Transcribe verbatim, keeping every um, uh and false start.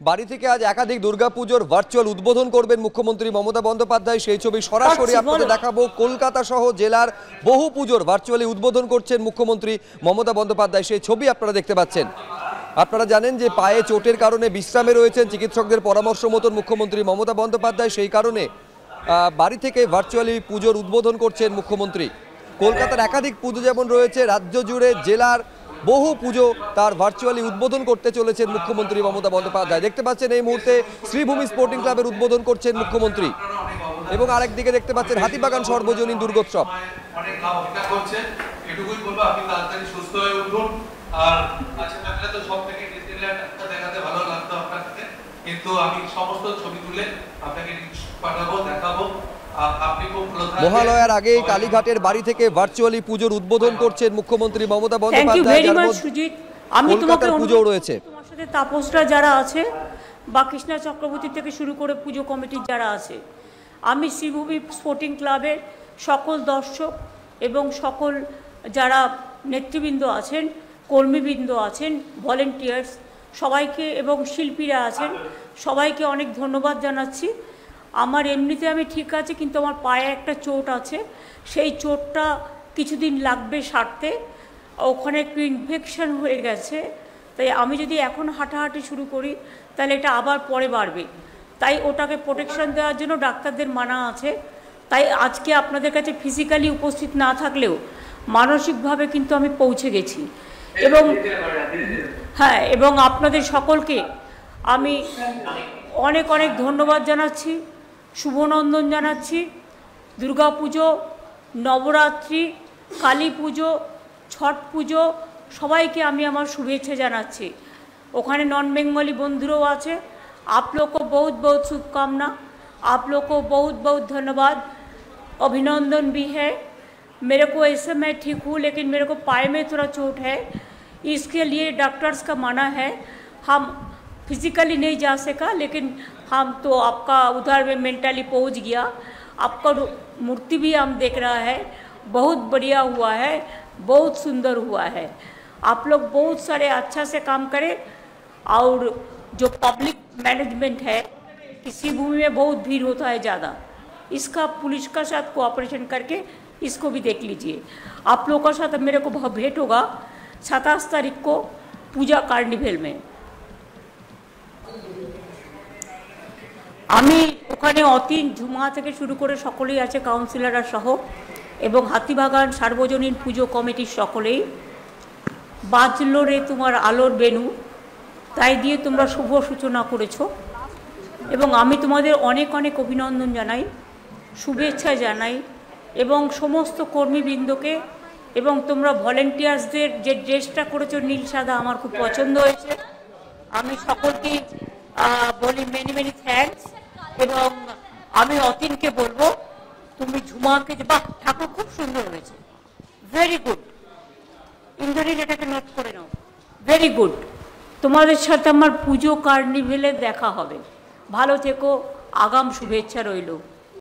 বাড়ি থেকে আজ একাধিক দুর্গাপুজোর ভার্চুয়াল উদ্বোধন করবেন মুখ্যমন্ত্রী মমতা বন্দ্যোপাধ্যায়। সেই ছবি সরাসরি আপনাদের দেখাবো। কলকাতা সহ জেলার বহু পুজোর ভার্চুয়ালি উদ্বোধন করছেন মুখ্যমন্ত্রী মমতা বন্দ্যোপাধ্যায়। সেই ছবি আপনারা দেখতে পাচ্ছেন। আপনারা জানেন যে পায়ে চোটের কারণে বিশ্রামে রয়েছেন, চিকিৎসকদের পরামর্শ মতন মুখ্যমন্ত্রী মমতা বন্দ্যোপাধ্যায় সেই কারণে বাড়ি থেকে ভার্চুয়ালি পুজোর উদ্বোধন করছেন মুখ্যমন্ত্রী। কলকাতার একাধিক পুজো যেমন রয়েছে, রাজ্য জুড়ে জেলার বহু পুজো তার ভার্চুয়ালি উদ্বোধন করতে চলেছেন মুখ্যমন্ত্রী মমতা বন্দ্যোপাধ্যায়। দেখতে পাচ্ছেন এই মুহূর্তে শ্রীভূমি স্পোর্টিং ক্লাবের উদ্বোধন করছেন মুখ্যমন্ত্রী, এবং আরেকদিকে দেখতে পাচ্ছেন হাতিবাগান সর্বজনীন দুর্গোৎসব। মহালয়ার আগে কালীঘাটের বাড়ি থেকে ভার্চুয়ালি পুজোর উদ্বোধন করছেন মুখ্যমন্ত্রী মমতা বন্দ্যোপাধ্যায়। আমি তোমাকে পুজো রয়েছে, তোমার সাথে তাপসরা যারা আছে বা কৃষ্ণা চক্রবর্তী থেকে শুরু করে পুজো কমিটির যারা আছে, আমি শ্রীভূমি স্পোর্টিং ক্লাবের সকল দর্শক এবং সকল যারা নেতৃবৃন্দ আছেন, কর্মীবৃন্দ আছেন, ভলেন্টিয়ার্স সবাইকে এবং শিল্পীরা আছেন, সবাইকে অনেক ধন্যবাদ জানাচ্ছি। আমার এমনিতে আমি ঠিক আছে, কিন্তু আমার পায়ে একটা চোট আছে, সেই চোটটা কিছুদিন লাগবে সারতে। ওখানে একটু ইনফেকশন হয়ে গেছে, তাই আমি যদি এখন হাঁটাহাঁটি শুরু করি তাহলে এটা আবার পরে বাড়বে। তাই ওটাকে প্রোটেকশন দেওয়ার জন্য ডাক্তারদের মানা আছে। তাই আজকে আপনাদের কাছে ফিজিক্যালি উপস্থিত না থাকলেও মানসিকভাবে কিন্তু আমি পৌঁছে গেছি। এবং হ্যাঁ, এবং আপনাদের সকলকে আমি অনেক অনেক ধন্যবাদ জানাচ্ছি, শুভনন্দন জানাচ্ছি। দুর্গা পুজো, নবরাত্রি, কালী পুজো, ছট পুজো সবাইকে আমি আমার শুভেচ্ছা জানাচ্ছি। ওখানে নন बेंगली बंधुओं আছে। आप लोग को बहुत बहुत शुभकामना, आप लोग को बहुत बहुत धन्यवाद, अभिनंदन भी है। मेरे को ऐसे मैं ठीक हूँ, लेकिन मेरे को पाए में थोड़ा चोट है, इसके लिए डॉक्टर्स का माना है। हम फिजिकली नहीं जा सका, लेकिन हम तो आपका उधर में मेंटली पहुँच गया। आपका मूर्ति भी हम देख रहा है, बहुत बढ़िया हुआ है, बहुत सुंदर हुआ है। आप लोग बहुत सारे अच्छा से काम करें। और जो पब्लिक मैनेजमेंट है, किसी भूमि में बहुत भीड़ होता है ज़्यादा, इसका पुलिस का साथ कोऑपरेशन करके इसको भी देख लीजिए। आप लोगों का साथ मेरे को भेंट होगा सत्ताईस तारीख को पूजा कार्निवल में। আমি ওখানে অতীন ঝুমা থেকে শুরু করে সকলেই আছে, কাউন্সিলররা সহ, এবং হাতিবাগান সার্বজনীন পুজো কমিটির সকলেই। বাজলো রে তোমার আলোর বেনু, তাই দিয়ে তোমরা শুভ সূচনা করেছো, এবং আমি তোমাদের অনেক অনেক অভিনন্দন জানাই, শুভেচ্ছা জানাই, এবং সমস্ত কর্মীবৃন্দকে। এবং তোমরা ভলেন্টিয়ার্সদের যে ড্রেসটা করেছো নীল সাদা, আমার খুব পছন্দ হয়েছে। আমি সকলকেই বলি মেনি মেনি থ্যাঙ্কস। এবং আমি অতীনকে বলবো, তুমি ঝুমাকে যে বাহ ঠাকুর খুব সুন্দর হয়েছে, ভেরি গুড। ইন্দ্রনীল এটাকে নোট করে নাও, ভেরি গুড। তোমাদের সাথে আমার পুজো কার্নিভেলে দেখা হবে। ভালো থেকো, আগাম শুভেচ্ছা রইল।